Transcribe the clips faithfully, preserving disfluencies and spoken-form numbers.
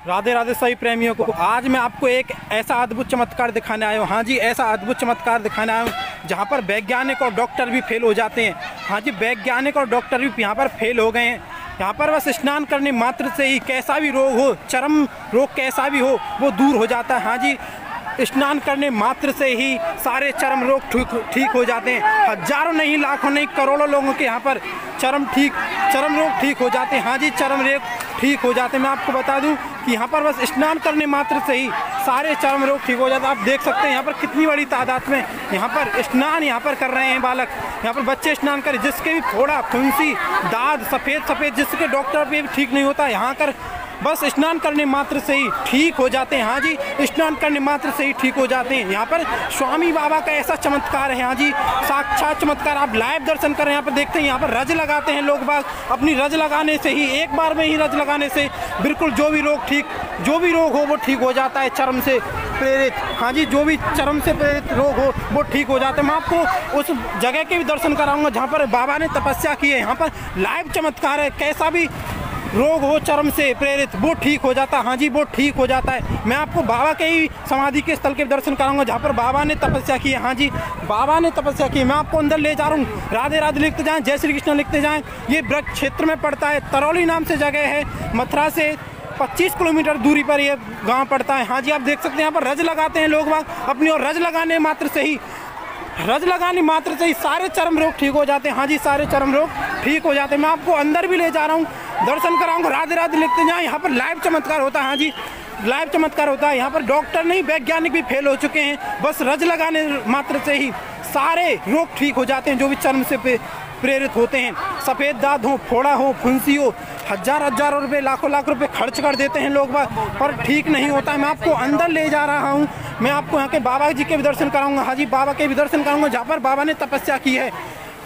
राधे राधे सभी प्रेमियों को, आज मैं आपको एक ऐसा अद्भुत चमत्कार दिखाने आया हूँ। हाँ जी, ऐसा अद्भुत चमत्कार दिखाने आया हूँ जहाँ पर वैज्ञानिक और डॉक्टर भी फेल हो जाते हैं। हाँ जी, वैज्ञानिक और डॉक्टर भी यहाँ पर फेल हो गए हैं। यहाँ पर बस स्नान करने मात्र से ही कैसा भी रोग हो, चर्म रोग कैसा भी हो, वो दूर हो जाता है। हाँ जी, स्नान करने मात्र से ही सारे चर्म रोग ठीक ठीक हो जाते हैं। हजारों नहीं, लाखों नहीं, करोड़ों लोगों के यहाँ पर चर्म ठीक चर्म रोग ठीक हो जाते हैं। हाँ जी, चर्म रोग ठीक हो जाते हैं। मैं आपको बता दूं कि यहाँ पर बस स्नान करने मात्र से ही सारे चर्म रोग ठीक हो जाते हैं। आप देख सकते हैं यहाँ पर कितनी बड़ी तादाद में यहाँ पर स्नान यहाँ पर कर रहे हैं बालक। यहाँ पर बच्चे स्नान करें, जिसके भी फोड़ा, फुंसी, दाद, सफ़ेद सफ़ेद जिसके डॉक्टर पे भी ठीक नहीं होता, यहाँ कर बस स्नान करने मात्र से ही ठीक हो जाते हैं। हाँ जी, स्नान करने मात्र से ही ठीक हो जाते हैं। यहाँ पर स्वामी बाबा का ऐसा चमत्कार है। हाँ जी, साक्षात चमत्कार। आप लाइव दर्शन करें, यहाँ पर देखते हैं। यहाँ पर रज लगाते हैं लोग बाग। अपनी रज लगाने से ही, एक बार में ही रज लगाने से बिल्कुल जो भी रोग ठीक जो भी रोग हो वो ठीक हो जाता है, चर्म से प्रेरित। हाँ जी, जो भी चर्म से प्रेरित रोग हो वो ठीक हो जाता है। मैं आपको उस जगह के भी दर्शन कराऊंगा जहाँ पर बाबा ने तपस्या की है। यहाँ पर लाइव चमत्कार है, कैसा भी रोग हो चर्म से प्रेरित वो ठीक हो जाता है। हाँ जी, वो ठीक हो जाता है। मैं आपको बाबा के ही समाधि के स्थल के दर्शन कराऊंगा जहाँ पर बाबा ने तपस्या की है। हाँ जी, बाबा ने तपस्या की। मैं आपको अंदर ले जा रहा हूँ। राधे राधे लिखते जाएं, जय श्री कृष्ण लिखते जाएं। ये ब्रज क्षेत्र में पड़ता है, तरौली नाम से जगह है। मथुरा से पच्चीस किलोमीटर दूरी पर ये गाँव पड़ता है। हाँ जी, आप देख सकते हैं यहाँ पर रज लगाते हैं लोग बाग अपनी, और रज लगाने मात्र से ही रज लगाने मात्र से ही सारे चर्म रोग ठीक हो जाते हैं। हाँ जी, सारे चर्म रोग ठीक हो जाते हैं। मैं आपको अंदर भी ले जा रहा हूँ, दर्शन कराऊंगा। राधे राधे लिखते जाएं। यहाँ पर लाइव चमत्कार होता है। हाँ जी, लाइव चमत्कार होता है। यहाँ पर डॉक्टर नहीं, वैज्ञानिक भी फेल हो चुके हैं। बस रज लगाने मात्र से ही सारे रोग ठीक हो जाते हैं जो भी चर्म से प्रेरित होते हैं। सफ़ेद दाद हो, फोड़ा हो, फुंसी हो, हजार हजारों रुपए, लाखों लाख रुपए खर्च कर देते हैं लोग पर ठीक नहीं होता है। मैं आपको अंदर ले जा रहा हूँ। मैं आपको यहाँ के बाबा जी के भी दर्शन कराऊंगा। हाँ जी, बाबा के भी दर्शन कराऊंगा जहाँ पर बाबा ने तपस्या की है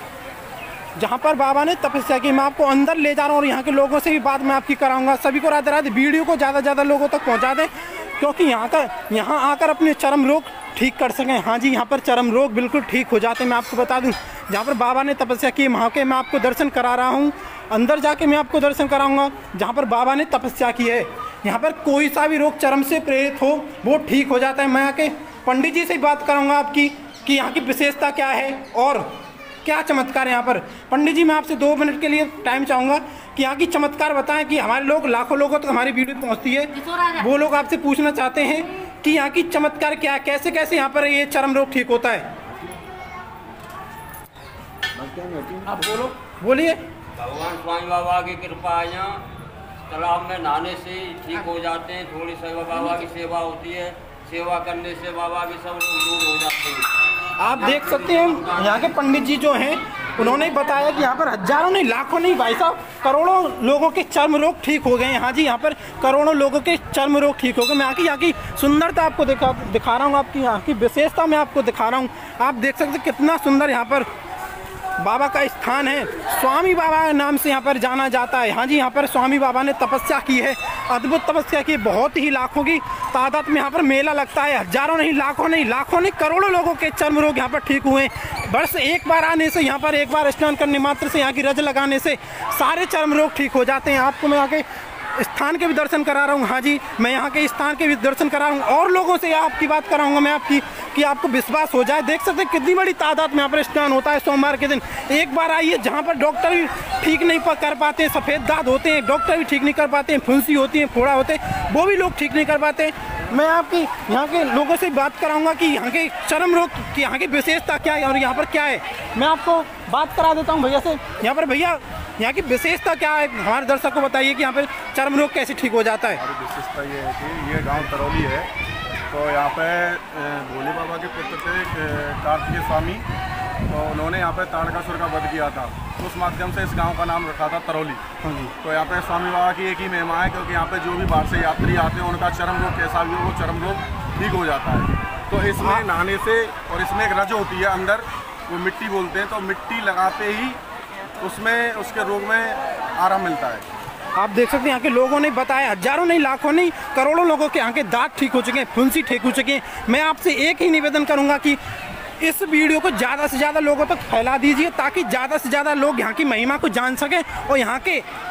जहाँ पर बाबा ने तपस्या की। मैं आपको अंदर ले जा रहा हूँ और यहाँ के लोगों से भी बात मैं आपकी कराऊंगा। सभी को राधे राधे। वीडियो को ज़्यादा ज़्यादा लोगों तक पहुँचा दें, क्योंकि यहाँ का यहाँ आकर अपने चर्म रोग ठीक कर सकें। हाँ जी, यहाँ पर चर्म रोग बिल्कुल ठीक हो जाते हैं। मैं आपको बता दूँ, जहाँ पर बाबा ने तपस्या की वहाँ के मैं आपको दर्शन करा रहा हूँ। अंदर जाके मैं आपको दर्शन कराऊंगा जहाँ पर बाबा ने तपस्या की है। यहाँ पर कोई सा भी रोग चर्म से प्रेरित हो वो ठीक हो जाता है। मैं यहाँ के पंडित जी से बात कराऊंगा आपकी कि यहाँ की विशेषता क्या है और क्या चमत्कार है यहाँ पर। पंडित जी, मैं आपसे दो मिनट के लिए टाइम चाहूँगा कि यहाँ की चमत्कार बताएं कि हमारे लोग, लाखों लोगों तक तो हमारी वीडियो पहुँचती है, वो लोग आपसे पूछना चाहते हैं कि यहाँ की चमत्कार क्या है, कैसे कैसे यहाँ पर ये चर्म रोग ठीक होता है। आप बोलो, बोलिए। भगवान स्वामी बाबा की कृपा है, यहाँ तालाब में नहाने से ठीक हो जाते हैं। थोड़ी सेवा, बाबा की सेवा होती है, सेवा करने से बाबा के सब रोग दूर हो जाते हैं। आप देख सकते हैं यहाँ के पंडित जी जो हैं, उन्होंने बताया कि यहाँ पर हजारों नहीं, लाखों नहीं, भाई साहब करोड़ों लोगों के चर्म रोग ठीक हो गए हैं। हाँ जी, यहाँ पर करोड़ों लोगों के चर्म रोग ठीक हो गए। मैं यहाँ की यहाँ की सुंदरता आपको दिखा दिखा रहा हूँ, आपकी यहाँ की विशेषता मैं आपको दिखा रहा हूँ। आप देख सकते हैं कितना सुंदर यहाँ पर बाबा का स्थान है। स्वामी बाबा के नाम से यहाँ पर जाना जाता है। हाँ जी, यहाँ पर स्वामी बाबा ने तपस्या की है, अद्भुत तपस्या की। बहुत ही लाखों की तादाद में यहाँ पर मेला लगता है। हजारों नहीं, लाखों नहीं, लाखों नहीं, करोड़ों लोगों के चर्म रोग यहाँ पर ठीक हुए। बस एक बार आने से, यहाँ पर एक बार स्नान करने मात्र से, यहाँ की रज लगाने से सारे चर्म रोग ठीक हो जाते हैं। आपको मैं यहाँ के स्थान के भी दर्शन करा रहा हूँ। हाँ जी, मैं यहाँ के स्थान के भी दर्शन करा रहा हूँ और लोगों से आपकी बात कराऊंगा मैं आपकी, कि आपको विश्वास हो जाए। देख सकते हैं कितनी बड़ी तादाद में यहाँ पर स्नान होता है सोमवार के दिन। एक बार आइए, जहाँ पर डॉक्टर भी ठीक नहीं कर पाते, सफ़ेद दाद होते हैं, डॉक्टर भी ठीक नहीं कर पाते हैं, फुंसी होती है, फोड़ा होते हैं, वो भी लोग ठीक नहीं कर पाते। मैं आपकी यहाँ के लोगों से बात कराऊंगा कि यहाँ के चर्म रोग की यहाँ की विशेषता क्या है और यहाँ पर क्या है। मैं आपको बात करा देता हूँ भैया से। यहाँ पर भैया, यहाँ की विशेषता क्या है, हमारे दर्शक को बताइए कि यहाँ पर चर्म रोग कैसे ठीक हो जाता है। हमारी विशेषता ये है कि ये गांव तरौली है, तो यहाँ पे भोले बाबा के पुत्र थे कार्तिकेय स्वामी, तो उन्होंने यहाँ पे ताड़कासुर का वध किया था। उस माध्यम से इस गांव का नाम रखा था तरौली। तो यहाँ पे स्वामी बाबा की एक ही महिमा है, क्योंकि यहाँ पे जो भी बाहर से यात्री आते हैं उनका चर्म रोग कैसा भी हो वो चर्म रोग ठीक हो जाता है। तो इसमें नहाने से, और इसमें एक रज होती है अंदर, वो मिट्टी बोलते हैं, तो मिट्टी लगाते ही उसमें उसके रोग में आराम मिलता है। आप देख सकते हैं यहाँ के लोगों ने बताया, हजारों नहीं, लाखों नहीं, करोड़ों लोगों के यहाँ के दांत ठीक हो चुके हैं, फुंसी ठीक हो चुके हैं। मैं आपसे एक ही निवेदन करूँगा कि इस वीडियो को ज़्यादा से ज़्यादा लोगों तक फैला दीजिए, ताकि ज़्यादा से ज़्यादा लोग यहाँ की महिमा को जान सकें और यहाँ के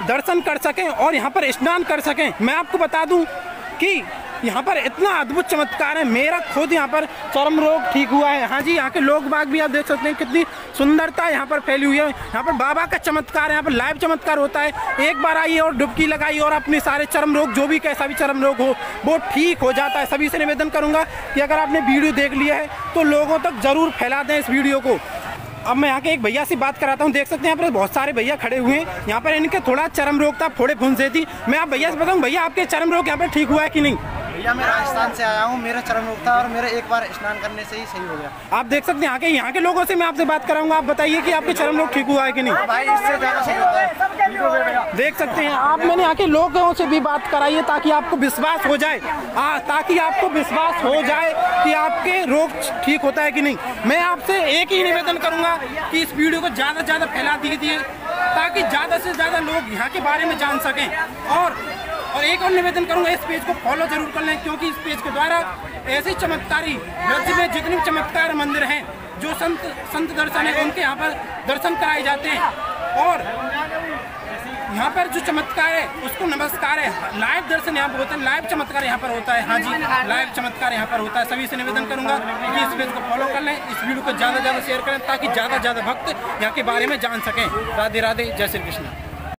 दर्शन कर सकें और यहाँ पर स्नान कर सकें। मैं आपको बता दूं कि यहाँ पर इतना अद्भुत चमत्कार है, मेरा खुद यहाँ पर चर्म रोग ठीक हुआ है। हाँ जी, यहाँ के लोग बाग भी आप देख सकते हैं कितनी सुंदरता यहाँ पर फैली हुई है। यहाँ पर बाबा का चमत्कार है, यहाँ पर लाइव चमत्कार होता है। एक बार आइए और डुबकी लगाइए और अपने सारे चर्म रोग, जो भी कैसा भी चर्म रोग हो, वो ठीक हो जाता है। सभी से निवेदन करूँगा कि अगर आपने वीडियो देख लिया है तो लोगों तक जरूर फैला दें इस वीडियो को। अब मैं यहाँ के एक भैया से बात कराता हूँ। देख सकते हैं यहाँ पर बहुत सारे भैया खड़े हुए हैं। यहाँ पर इनके थोड़ा चर्म रोग था, फोड़े फुंसे थी। मैं आप भैया से बताऊँ, भैया आपके चर्म रोग यहाँ पर ठीक हुआ है कि नहीं? भैया मैं राजस्थान से आया हूँ, मेरा चर्म रोग था और मेरा एक बार स्नान करने से ही सही हो गया। आप देख सकते हैं यहाँ के यहाँ के लोगों से मैं आपसे बात कराऊंगा। आप बताइए कि आपके चर्म रोग ठीक हुआ है कि नहीं? भाई इससे ज़्यादा सही होता है। देख सकते हैं आप, मैंने यहाँ के लोगों से भी बात कराई है ताकि आपको विश्वास हो जाए, हाँ, ताकि आपको विश्वास हो जाए कि आपके रोग ठीक होता है कि नहीं। मैं आपसे एक ही निवेदन करूंगा कि इस वीडियो को ज़्यादा से ज़्यादा फैला दीजिए ताकि ज़्यादा से ज़्यादा लोग यहाँ के बारे में जान सकें। और और एक और निवेदन करूंगा, इस पेज को फॉलो जरूर कर लें, क्योंकि इस पेज के द्वारा ऐसे चमत्कारी राज्य में जितने भी चमत्कार मंदिर हैं, जो संत संत दर्शन है, उनके यहाँ पर दर्शन कराए जाते हैं। और यहाँ पर जो चमत्कार है उसको नमस्कार है, लाइव दर्शन यहाँ पर होता है, लाइव चमत्कार यहाँ पर होता है। हाँ जी, लाइव चमत्कार यहाँ पर होता है। सभी से निवेदन करूंगा कि इस पेज को फॉलो कर लें, इस वीडियो को ज़्यादा से ज़्यादा शेयर करें ताकि ज़्यादा से ज़्यादा भक्त यहाँ के बारे में जान सकें। राधे राधे, जय श्री कृष्ण।